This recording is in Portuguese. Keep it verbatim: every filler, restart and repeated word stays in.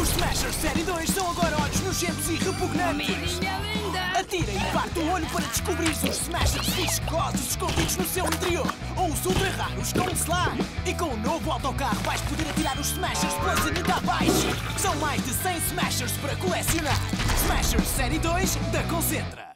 Os Smashers Série dois são agora olhos nojentos e repugnantes. Comidinha linda! Atira e parte o olho para descobrir os Smashers viscosos escondidos no seu interior. Ou os ultra raros com slime. E com o novo autocarro vais poder atirar os Smashers pela zenita abaixo. São mais de cem Smashers para colecionar. Smashers Série dois da Concentra.